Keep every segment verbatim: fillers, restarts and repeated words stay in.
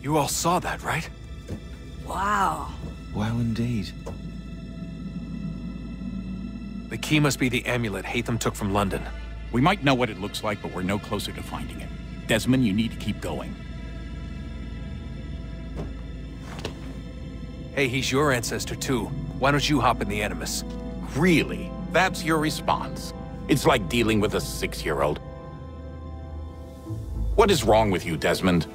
You all saw that, right? Wow. Well, indeed. The key must be the amulet Haytham took from London. We might know what it looks like, but we're no closer to finding it. Desmond, you need to keep going. Hey, he's your ancestor too. Why don't you hop in the Animus? Really? That's your response? It's like dealing with a six-year-old. What is wrong with you, Desmond?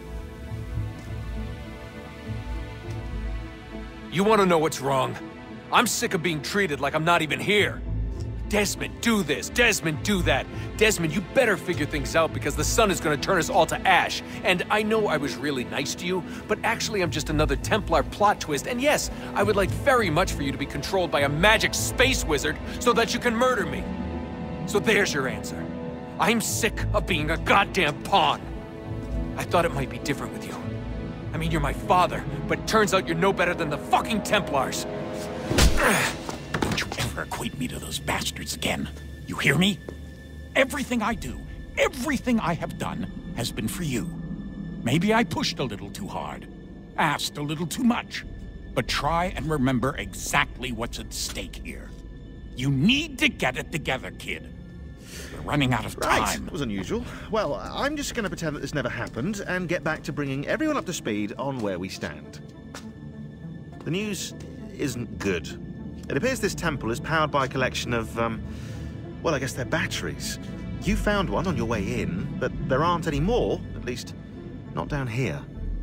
You want to know what's wrong? I'm sick of being treated like I'm not even here. Desmond, do this. Desmond, do that. Desmond, you better figure things out because the sun is going to turn us all to ash. And I know I was really nice to you, but actually I'm just another Templar plot twist. And yes, I would like very much for you to be controlled by a magic space wizard so that you can murder me. So there's your answer. I'm sick of being a goddamn pawn. I thought it might be different with you. I mean, you're my father, but turns out you're no better than the fucking Templars. Don't you ever equate me to those bastards again. You hear me? Everything I do, everything I have done, has been for you. Maybe I pushed a little too hard, asked a little too much, but try and remember exactly what's at stake here. You need to get it together, kid. We're running out of time. Right, that was unusual. Well, I'm just going to pretend that this never happened and get back to bringing everyone up to speed on where we stand. The news isn't good. It appears this temple is powered by a collection of, um, well, I guess they're batteries. You found one on your way in, but there aren't any more, at least not down here.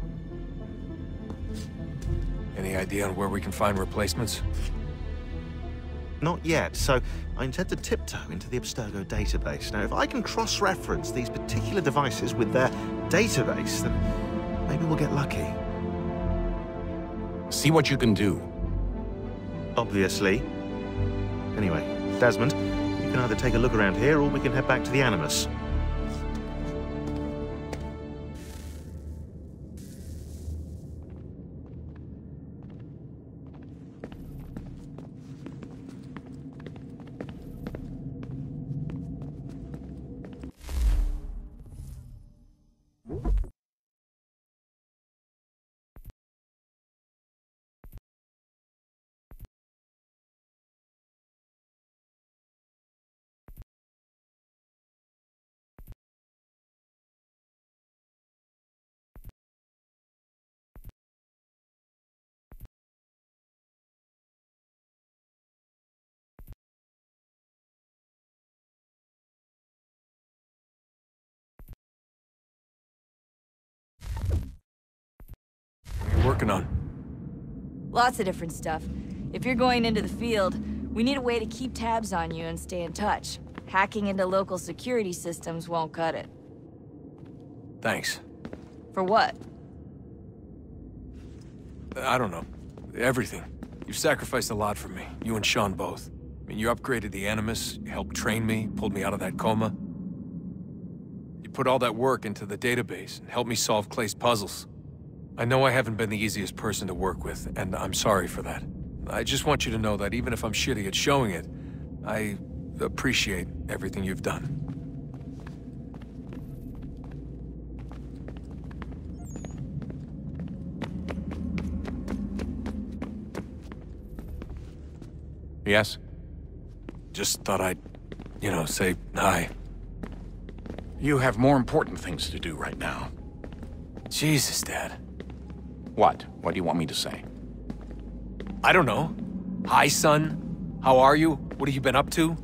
Any idea on where we can find replacements? Not yet, so I intend to tiptoe into the Abstergo database. Now, if I can cross-reference these particular devices with their database, then maybe we'll get lucky. See what you can do. Obviously. Anyway, Desmond, you can either take a look around here or we can head back to the Animus. Working on? Lots of different stuff. If you're going into the field, we need a way to keep tabs on you and stay in touch. Hacking into local security systems won't cut it. Thanks. For what? I don't know. Everything. You've sacrificed a lot for me. You and Sean both. I mean, you upgraded the Animus, you helped train me, pulled me out of that coma. You put all that work into the database and helped me solve Clay's puzzles. I know I haven't been the easiest person to work with, and I'm sorry for that. I just want you to know that even if I'm shitty at showing it, I appreciate everything you've done. Yes? Just thought I'd, you know, say hi. You have more important things to do right now. Jesus, Dad. What? What do you want me to say? I don't know. Hi, son. How are you? What have you been up to?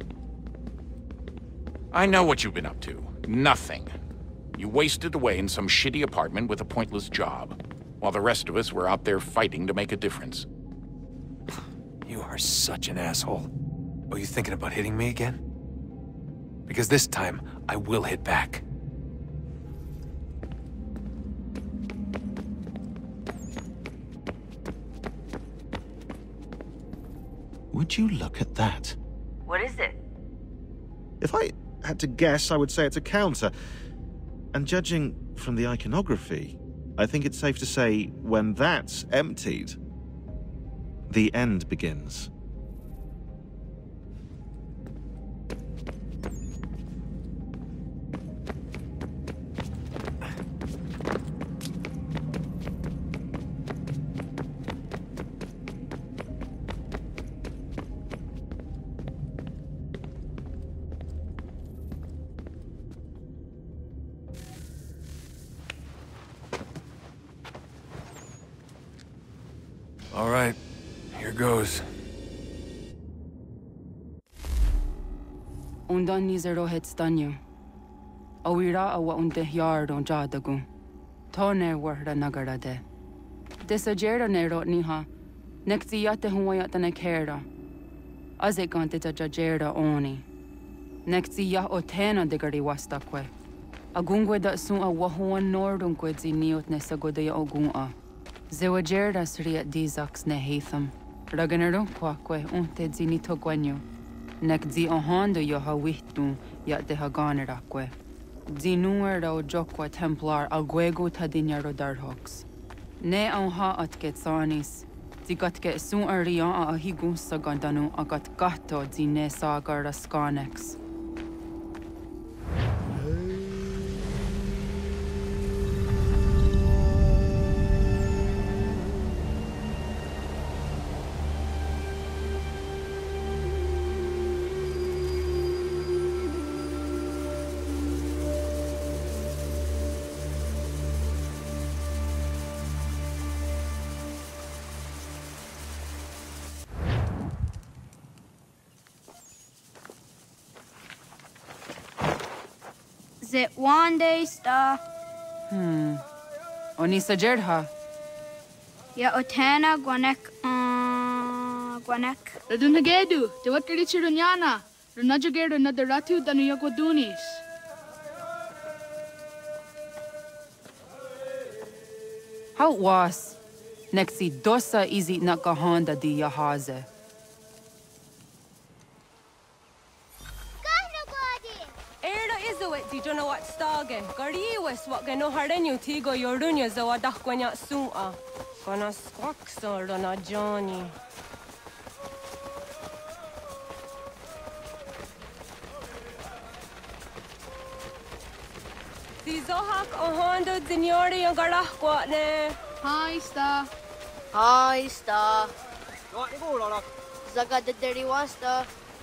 I know what you've been up to. Nothing. You wasted away in some shitty apartment with a pointless job, while the rest of us were out there fighting to make a difference. You are such an asshole. Oh, you thinking about hitting me again? Because this time, I will hit back. Would you look at that? What is it? If I had to guess, I would say it's a counter. And judging from the iconography, I think it's safe to say when that's emptied, the end begins. All right, here goes. Undan ni zero het stanyo. Awira awa unde yard on jadagu. Toner warda nagara de. Desajera nero niha. Nekti yate huayata ne kera. Azegante ta jajera oni. Nekti ya otena de gari wastakwe. Agungwe da sun a wahuan nordun kwedzi niot ne sagodaya ogun a. Zewajera sriat dizax ne heatham. Raganero kwakwe unte zini togwanyo. Nek zi ohando yo ha wihtu ya de ha ganerakwe. Zi nuera o jokwa templar alguego tadinyaro darhox. Ne on ha atket sanis. Zi gatke sun arian a higun sagandanu agat gatto zi ne sagara skanex. Zit one day sta. Hmm. Onisa Jerdha. Ya otena gwanek uh gwanek. Radunagedu, de wat kadi chirunyana. Runajagedu na daratu danu yagodunis. How was? Nexi dosa izi nakahanda di yahaze. Di jono wat stage. Gariwes wat geno harenyu tigo yorunya zawa dakwanya sua. Kona squaxo rona Johnny. Di zohak ohando dinyori yung garahkwa ne. Hi, sta. Hi, sta. Zaga de deriwasta.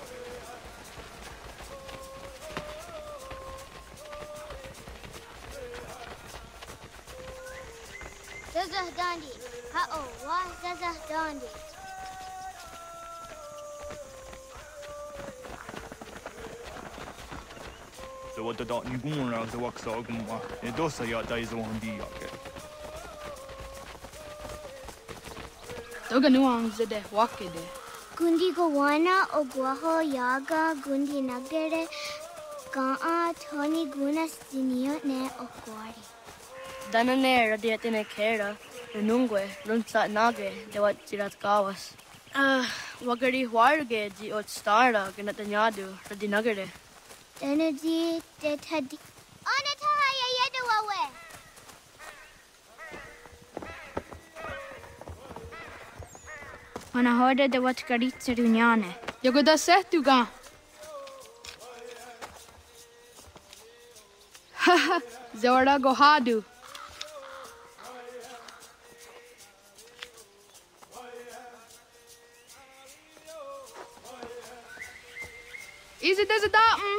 Zazah Dandi. Ha-oh, wah Zazah Dandi. Så vad det då ni går så också och gå. Det då så jag där så han blir jag. Doga nuang zede wakede. Gundi Gowana Ogwaho Yaga Gundi Nagere Gaa Tony Gunas Dinio Ne Okwari. Danane radiatine kera, runungwe, runsa nage, de wat tirat kawas. Ah, wagari huarge di ot stara ganatanyadu, radinagare. Danadi de tadi. Onataha Yayedawawe. Manahoda de wat karitsa dunyane. Yagoda setuga. Haha, Zawara gohadu. Is it as a datum?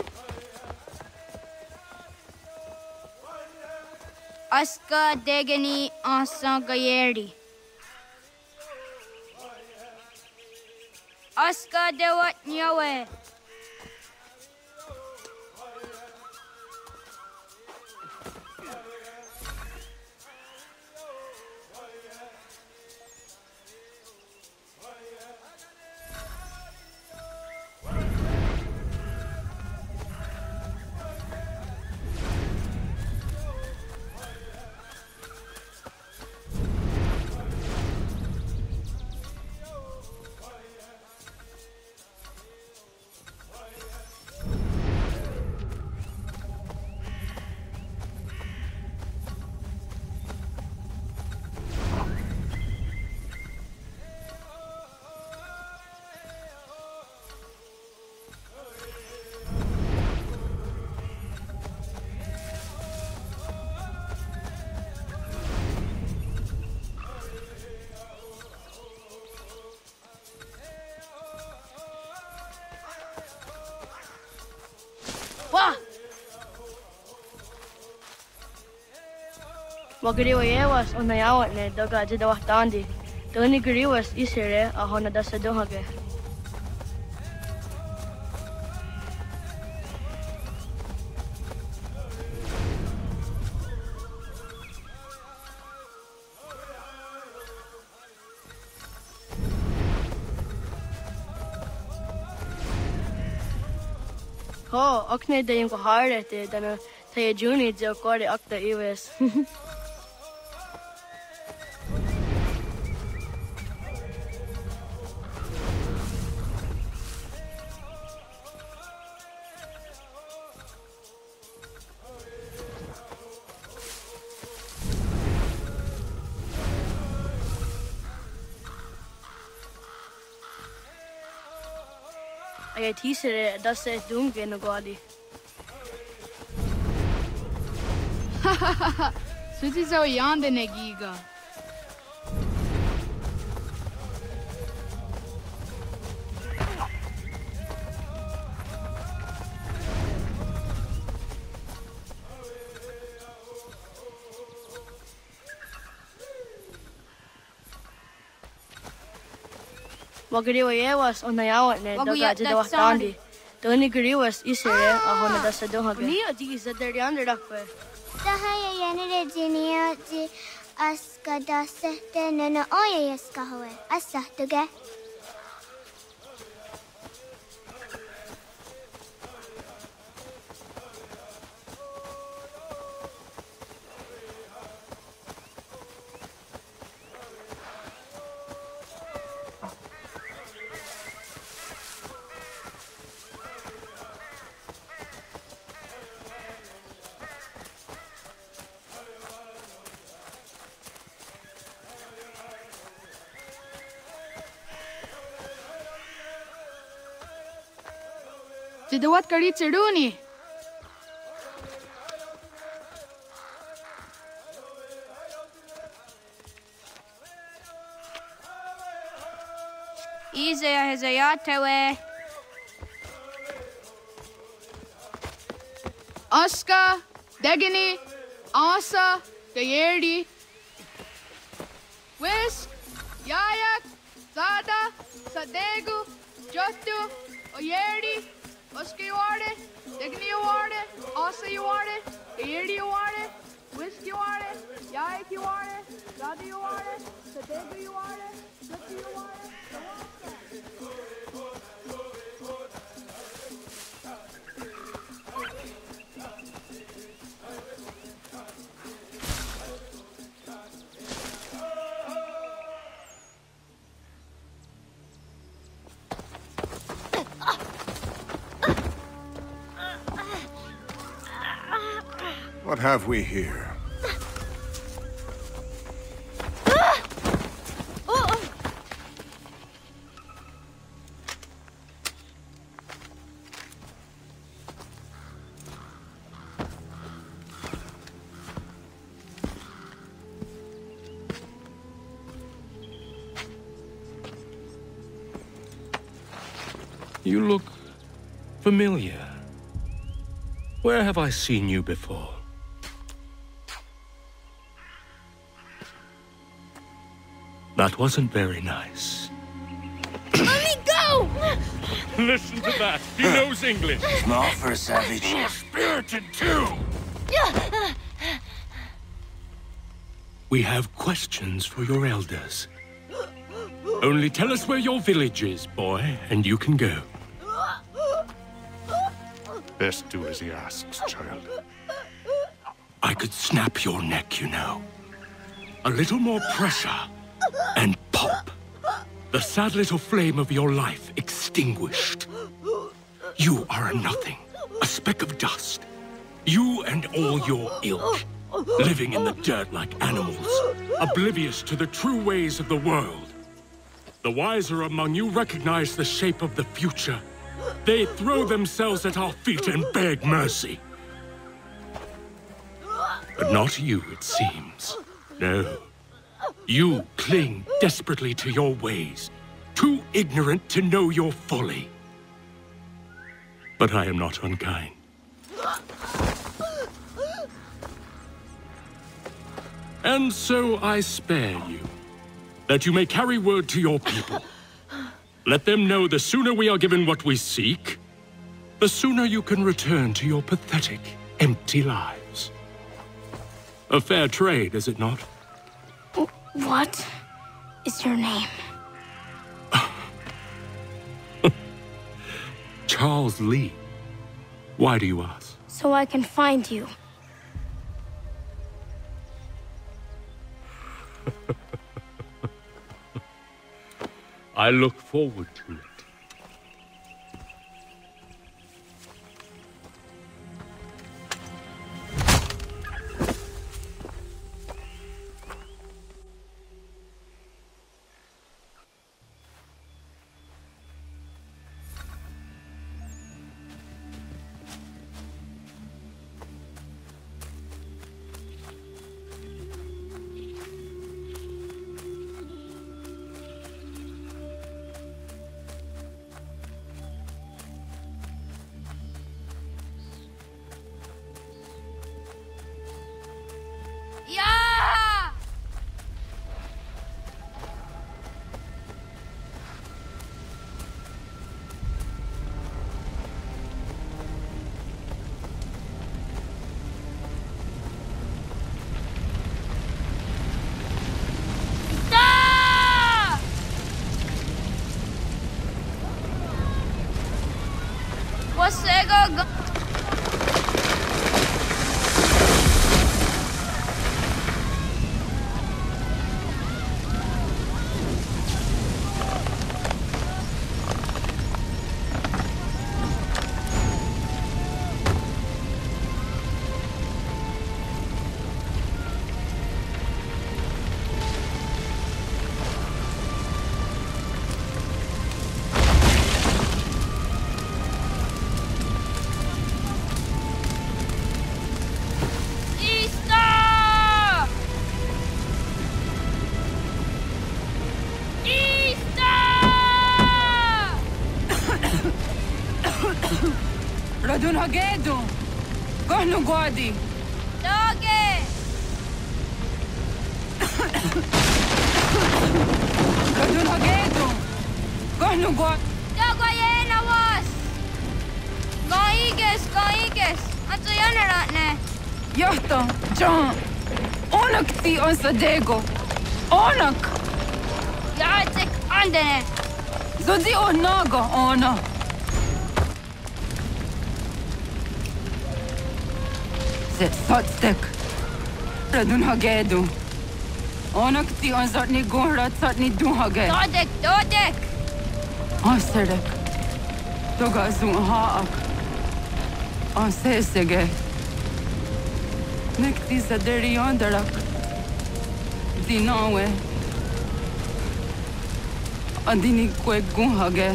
Aska degani asa gayeri. Aska dewat nyawe. Wagari wa yewas on na yawat ne doga jida wahtandi. Tony Gariwas isere a honada sa dohage. Ho, akne da yung kahare te dana tayo juni jo kore akta iwes. Ay tisere dase dunge no gadi. Suti zo yande ne giga. Wagariwa yewas onayawa ne doga jadawa tandi. Tony Gariwas isere a honada sa dohage. Ni adi sa deriande rakwe. Tahaya yanere jinio ji aska dase te nana oya yaska hoe. Asa tuge. Jidawat kari chiduni. Izaya hezayatewe. Aska, Degini, Asa, Gayerdi. Whisk, Yayak, Zada, Sadegu, Jostu, Oyerdi. Oska you are it, Degni you are it, Asa you are it, Gayerdi you are it, Whisk you are it, Yayak you are it, Zada you are it, Sadegu you are it, Jostu you are it. What have we here? You look familiar. Where have I seen you before? That wasn't very nice. Let me go! Listen to that. He knows English. Small for a savage. You're spirited too. We have questions for your elders. Only tell us where your village is, boy, and you can go. Best do as he asks, child. I could snap your neck, you know. A little more pressure, and pop. The sad little flame of your life extinguished. You are a nothing, a speck of dust. You and all your ilk, living in the dirt like animals, oblivious to the true ways of the world. The wiser among you recognize the shape of the future. They throw themselves at our feet and beg mercy. But not you, it seems. No. You cling desperately to your ways, too ignorant to know your folly. But I am not unkind. And so I spare you. that you may carry word to your people. Let them know the sooner we are given what we seek, the sooner you can return to your pathetic, empty lives. A fair trade, is it not? What is your name? Charles Lee. Why do you ask? So I can find you. I look forward to it. Você go Radun Hagedu! Kohnu Gwadi! Doge! Radun Hagedu! Kohnu Gwadi! Dogo yena was! Gaiges, gaiges! Anto yanaratne! Yahta, John! Onak ti on Sadego! Onak! Yatek andene! Zodi onaga ona! Zet sotstek! Radun Hagedu! Onak ti on zatni gunra zatni duhage! Dodek, dodek! Aserek! Toga zun haak! Ansesege! Nekti zaderi ondarak! Dinawe! Andini kwe gunhage!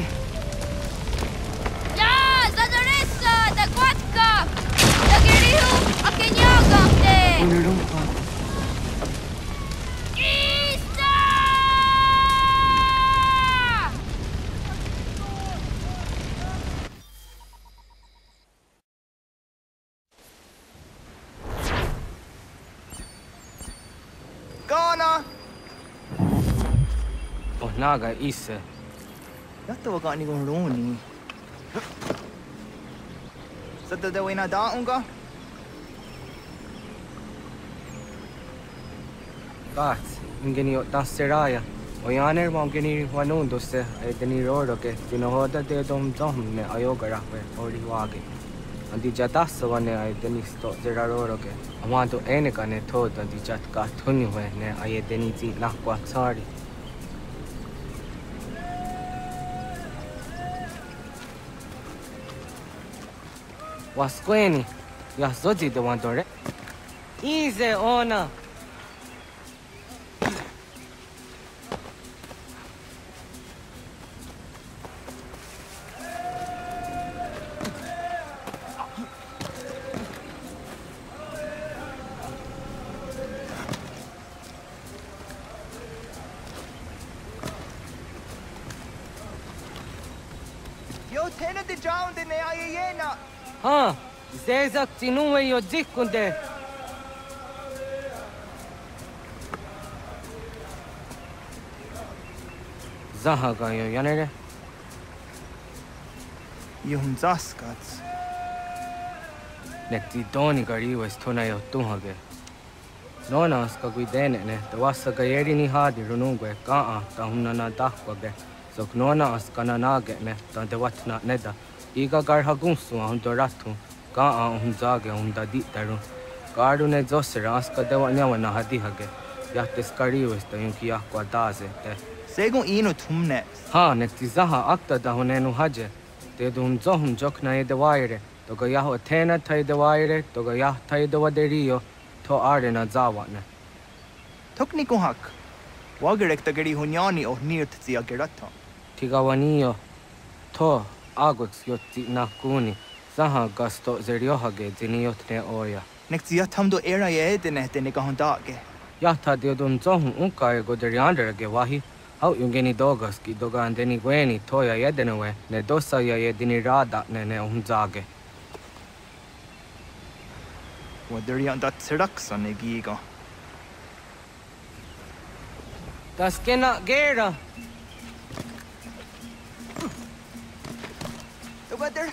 Ja, zadaressa, da gwatka! Da girihu, akenyaga te! Unirumpa! Ista! Ghana! Oh, naga ise. Yatta wa gani gon roni. Sadda da wena da unga? Gat, ingeni o tasseraya. O yaner mo ingeni wanundo se e deni roro ke tinohoda de dom dom ne ayogara we ori wage. Andi jatassa wane ay deni sto zera roro ke. Amanto ene kane thod andi jat ka thuni we ne ay deni ti nakwa sari. Wasqueni, ya zoji de wandore. Easy ona. Yo tena de drowned in the ayena. Ha, zezak tinuwe yo dikunde. zahaga yo yanere. Yung zaskats. Nekti doni gari was tona yo tuhage. Nona ska guidene ne, the wasa gayeri ni hadi runungwe kaa ta hunna na dakwage. So nona askana nage ne, ta de watna neda. Iga gar hagunsu hun doratu, kaa hun zage hun dadi taru. Garu ne zosera aska de wanyawa na hadi hage. Yahtes gari was ta yunki yakwa daze te. Segun ino tumne. Ha nekti zaha akta da hunenu haje. Te dun zohun jokna e de waire. Toga yaho tena tai de waire, toga yah tai de waderio. To are na zawane. Tokni kuhak. Wagerek ta gari hunyani o nirt zia gerata. Tigawanio. To agux yotti na kuni. Zaha gasto zeriohage ziniotne oya. Nek zia tamdo era ye edene te negahondage. Yahta diodun zohun unka e goderianderage wahi. Hau yungeni dogas ki doga andeni gweni toya yedenewe ne dosa ya yedini rada ne ne unzage. Waderian dat seraksan e giga. Das kena gera. The weather.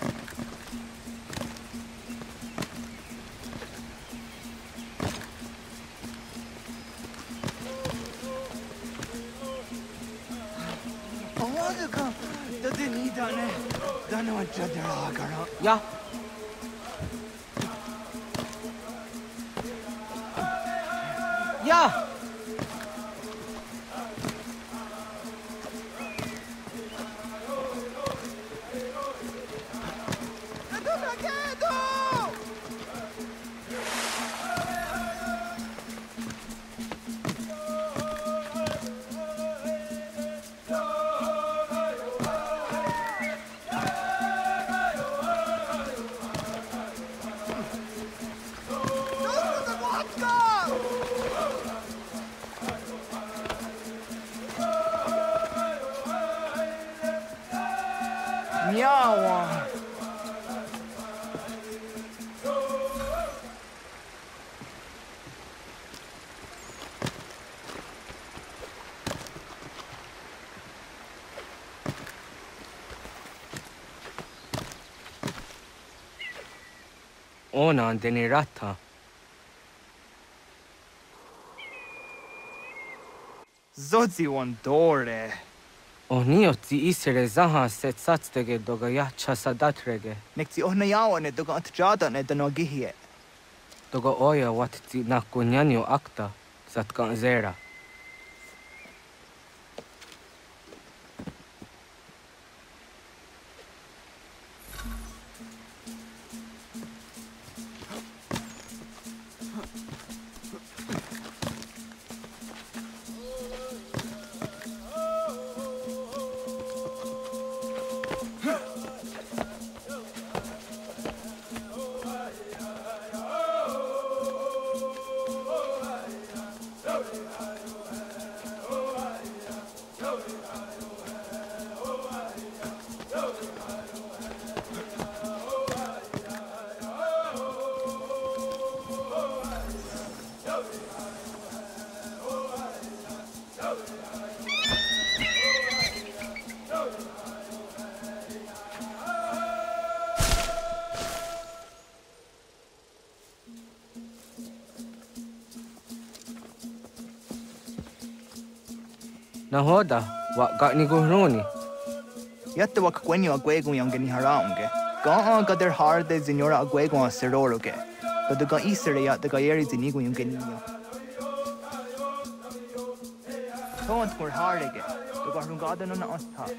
Owaduka, da deni dane, dane wa jadera gara. Ya. Ya. Nyawa. Ona andeni rata. Zodzi wan dore. Onio ti isere zaha set satstege doga ya chasadatrege. Nekti ohna yawa ne doga antjada ne dano gihie. Doga oya wat ti nakunyanyo akta satkan zera. Nahoda, wa gani guhruni. Yatte wa kwenyo agwego yangeni haraunge. Ga ga der harde signora agwego a seroroge. But the ga isere ya the gayeri zinigo yangeni. Don't more hardege. The ga rungada no asta.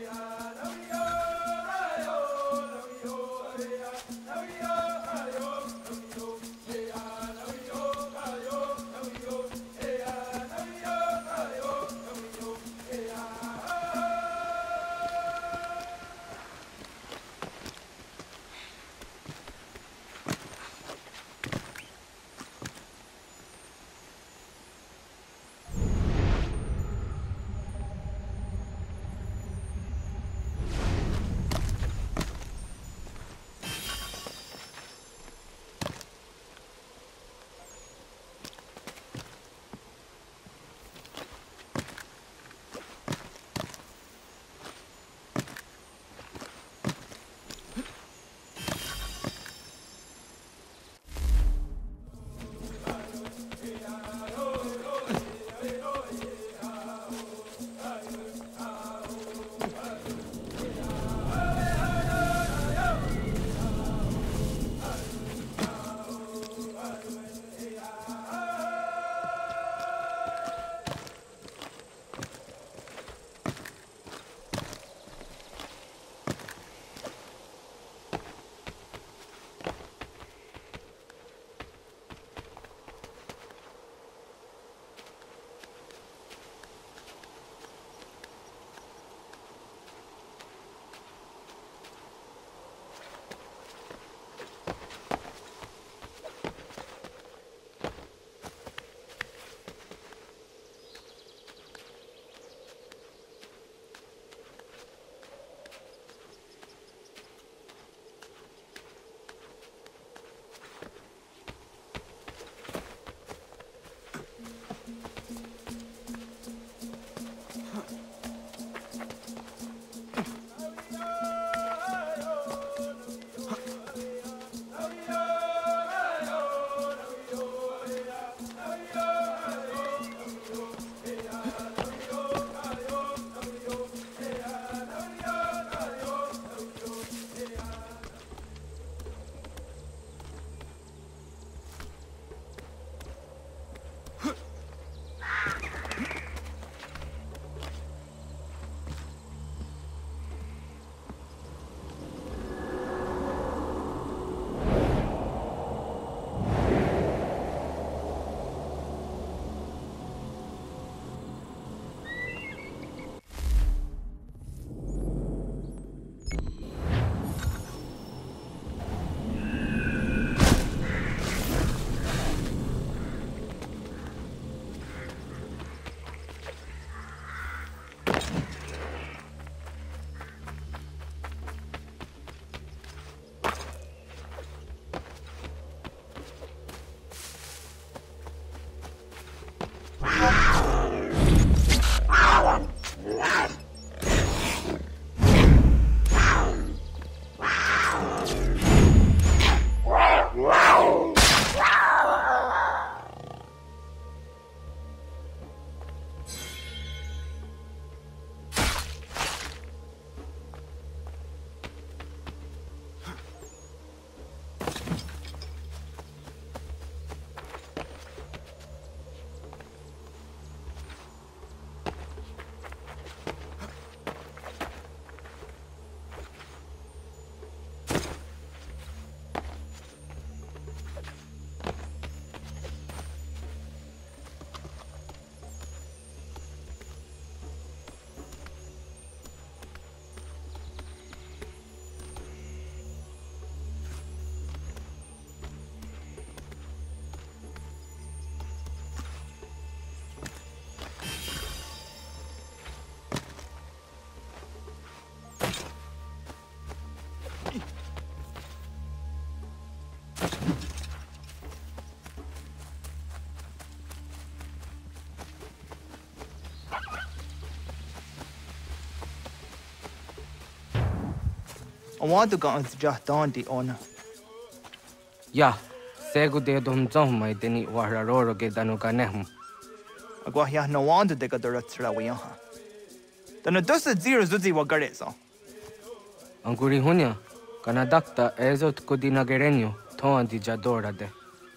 I want to go on to just Dante on. Yeah, Segu de Dom Zom, my Denny Wararo get Danukanem. I go here no one to take a director away. Then a dozen zero Zuzi Wagareso. Anguri Hunya, Canadacta, Ezot Codina Gerenio, Ton di Jadora de.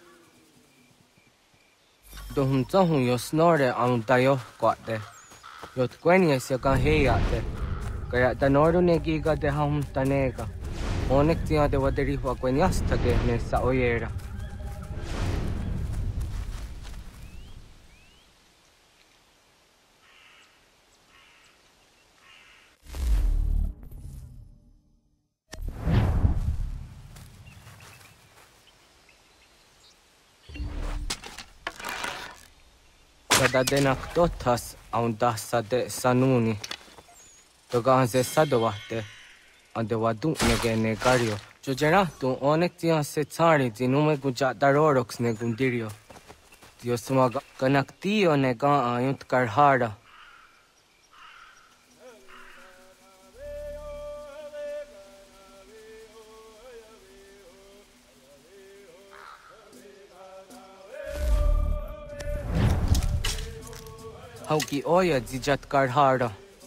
Dom Zom, you snore on Dio got there. Yot Quenius, you can hear there. Kaya Tanoro Giga de Hom Tanega. Onektia de Waderifa Queniasta de Saoyera. Kada denak totas aun dasa de sanuni. Toga se sadowate. Ande wadu negene gario. Jojera tu onektia se tsari zinume guja darorox ne gundirio. Dios maga kanaktio nega ayunt karhara. Hauki oya zijat karhara.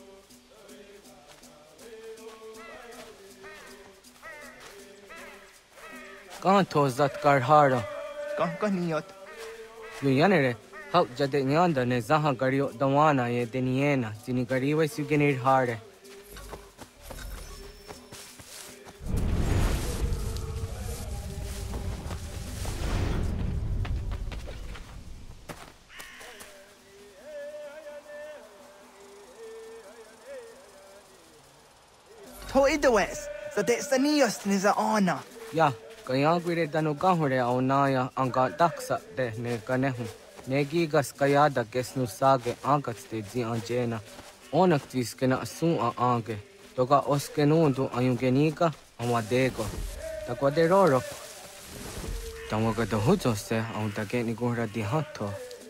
Kan tozat karhara. Kan kaniyot. Yu yanere, hau jade nyanda ne zaha gario dawana ye deniena, jini gariwe sugenir hare. To idawes, so that's the neos niza ona. Ya, kaya gwire danu gahure au naya anga daksa de ne kanehu. Negi gas kaya da gesnu sage angats de zi anjena. Onak tis kena asun a ange. Toga oskenundu ayungenika amadego. Takwa de roro. Tamaga da hujo se aun take ni gura di hatto.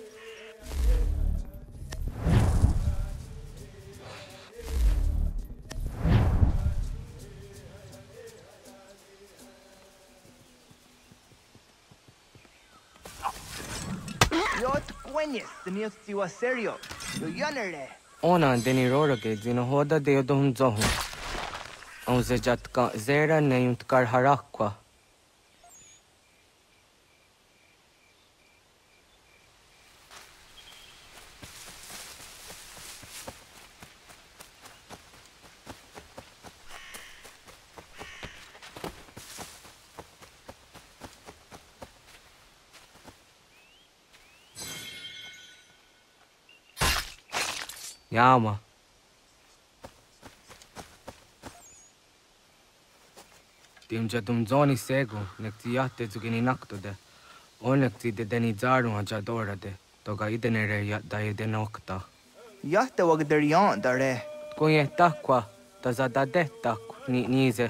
The news to a serio. You yanere. Ona deni roro ke zino hoda de odom zohu. On se jatka zera ne yunt kar harakwa. Yama. Timja tum zoni segu, nekti yatte zugini nakto de. Onekti de deni zaru hajadora de. Toga idenere yat da idenokta. Yatte wagder yan dare. Kunye takwa, tazada de tak ni nize.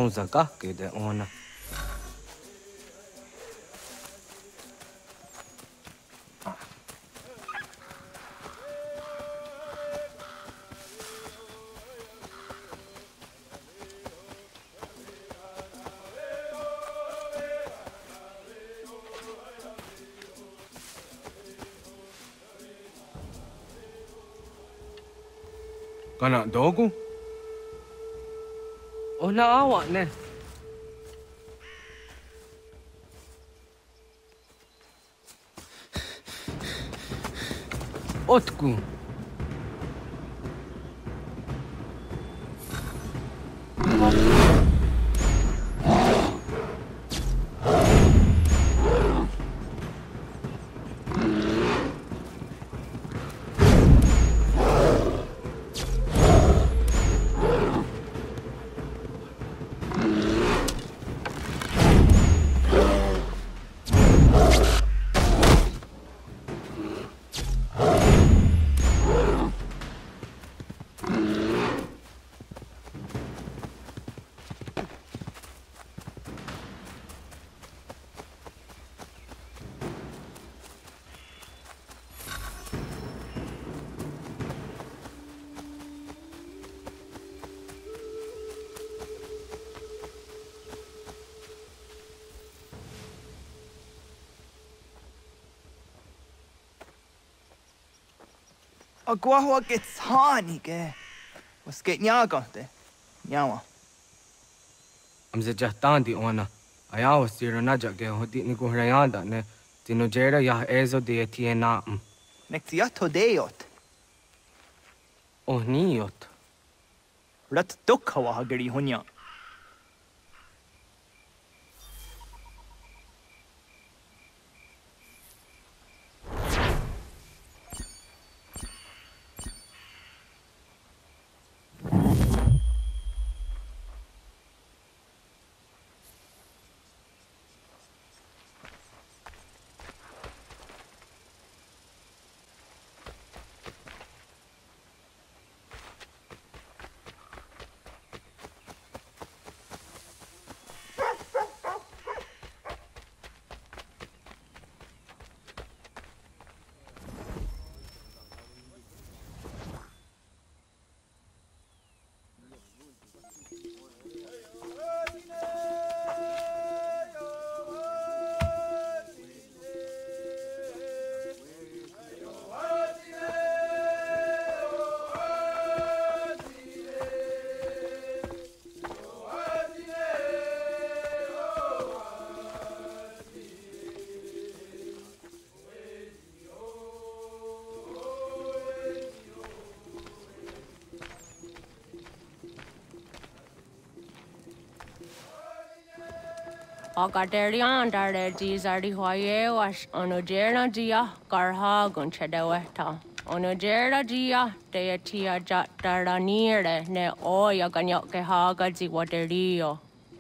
Tonza Gaki de Ona. Kana dogu? Ona awa ne. Otku. Agua gets honey, ge. Was get nyaga de. Nyawa. I'm the Jatandi Ona. I always see Renaja ge hodi ni Gurayanda ne. Tino Jera ya ezo de Tiena. Nexiato deot. Oh, niot. Rat dukhawa hagari hunya. Agaderian dare Gizardi Hoye was Onojera Gia Garha Gunchedeweta. Onojera Gia Deatia Jataranire ne Oya Ganyoke Haga Ziwaterio.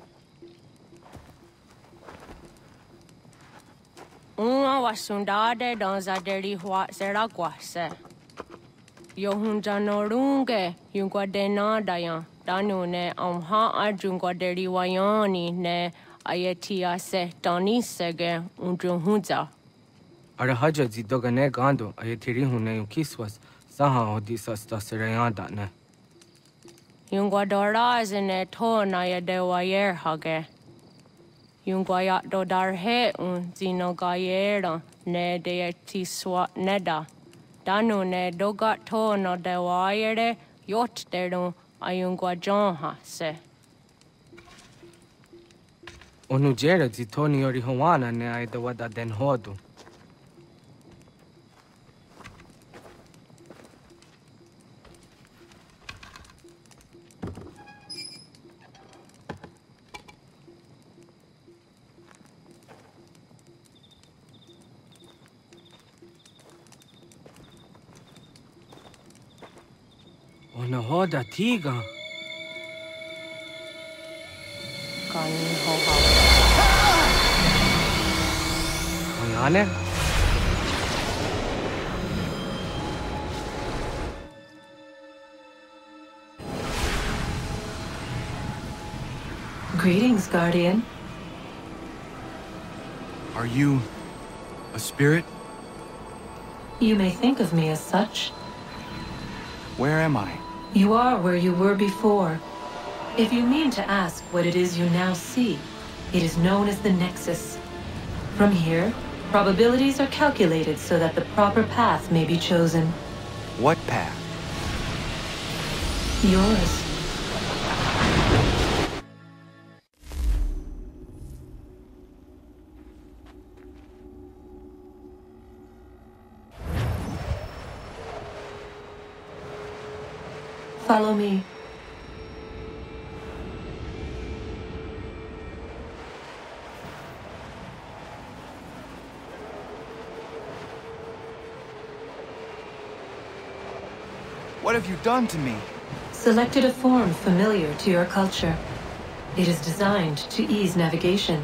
Una was Sundade Donzaderi Hua Seraguase. Yohunjanorunge, Yunguadena Dayan, Danune, Amha Ajunguaderi Wayani ne. Ayatia se Dani Sege Undruhunza. Arahaja Zidogane Gando, Ayatiri Hune Kiswas, Saha Odisas Tasirayanda ne. Yunguadora is in a ton Naya de Wayer Hage. Yunguayat Dodar he un Zino Gayera ne de Tiswa Neda. Danu ne Dogat ton of de Wayere, Yot deru Ayunguajonha se. Onujera Zitoni Ori Hawana ne Aidawada den Hodu. Ona hoda tiga. Kani hoha. Oyane? Greetings, Guardian. Are you a spirit? You may think of me as such. Where am I? You are where you were before. If you mean to ask what it is you now see, it is known as the Nexus. From here, probabilities are calculated so that the proper path may be chosen. What path? Yours. Follow me. What have you done to me? Selected a form familiar to your culture. It is designed to ease navigation.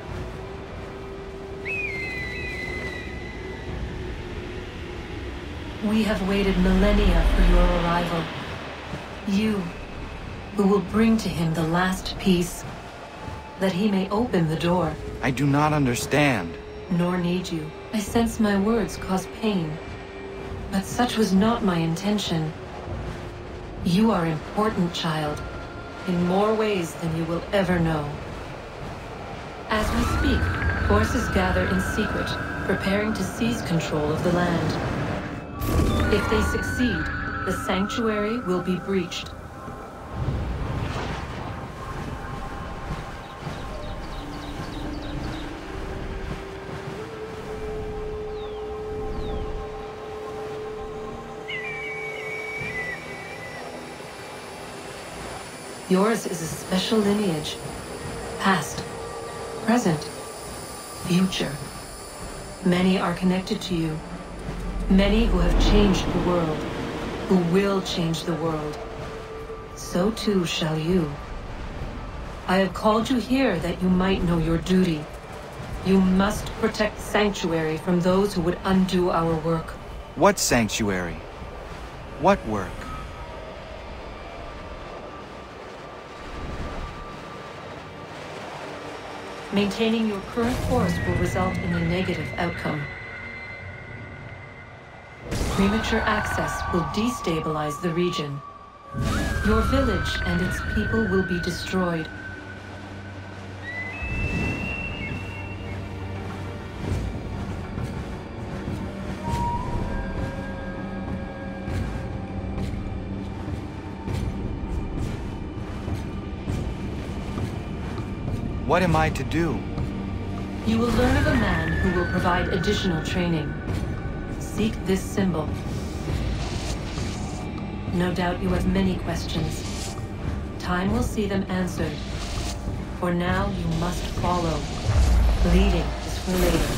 We have waited millennia for your arrival. You, who will bring to him the last piece, that he may open the door. I do not understand. Nor need you. I sense my words cause pain. But such was not my intention. You are important, child, in more ways than you will ever know. As we speak, forces gather in secret, preparing to seize control of the land. If they succeed, the sanctuary will be breached. Yours is a special lineage. Past, present, future. Many are connected to you. Many who have changed the world, who will change the world. So too shall you. I have called you here that you might know your duty. You must protect Sanctuary from those who would undo our work. What Sanctuary? What work? Maintaining your current course will result in a negative outcome. Premature access will destabilize the region. Your village and its people will be destroyed. What am I to do? You will learn of a man who will provide additional training. Seek this symbol. No doubt you have many questions. Time will see them answered. For now, you must follow. Leading is for later.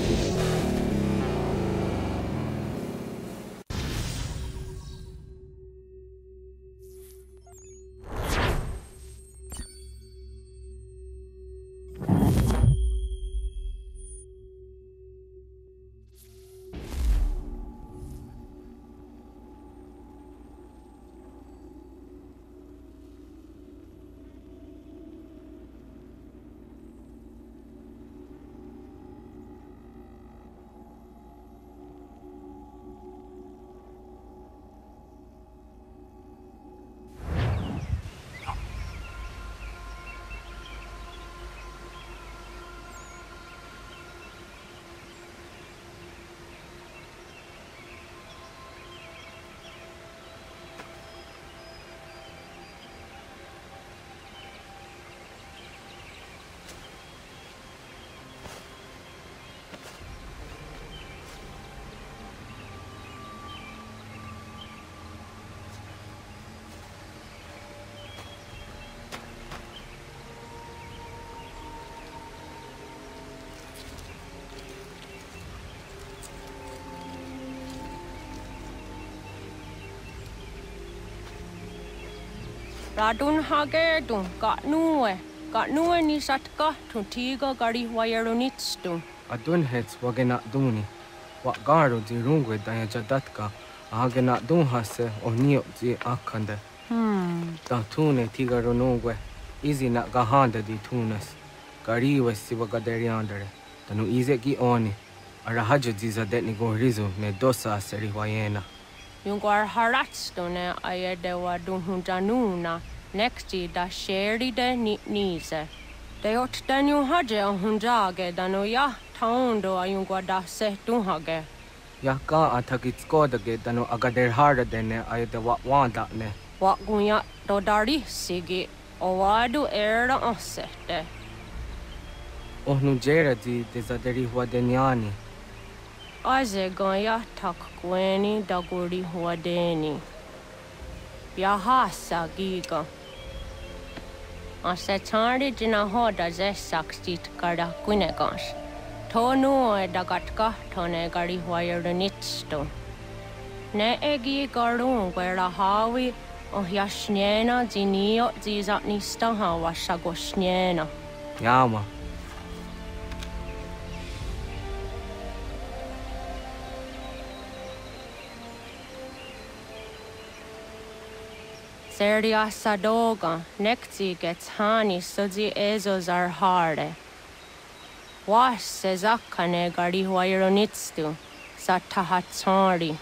Radun hage dun got nuwe. Got nuwe ni satka to tiga gari wayarunitstu. Adun hets wagena duni. What garo di rungwe daya jadatka. Ahagena dun hase o nio di akande. Hmm. Da tune tiga runungwe. Easy na gahanda di tunas. Gari was siwagaderi andere. Tanu easy ki oni. Arahaja diza det ni go rizu ne dosa seri wayena. Yung gwar harats do ne ayede wa dunhundanuna. Nexti da sheri de ni nize. De ot den yung haje on hunjage dano ya taundo ayung gwa da se dunhage. Ya ka atakit skodage dano agader harda dene ayede wa wanda ne. Wa gunya do dari sigi. O wadu era osete. Oh nu jera di desaderi huadeniani. Aze gaya tak gweni daguri huadeni. Yahasa giga. Ase tari jina hoda ze sakstit kada kunegas. Tonu e dagatka tone gari huayernitsto. Ne egi garun gwera hawi o jasniena zinio zizatnista hawa shagosniena. Yama. Serdia sadoga, nekti gets hani sudzi ezos are harde. Was sezakane gari huayronitstu, satahatsari.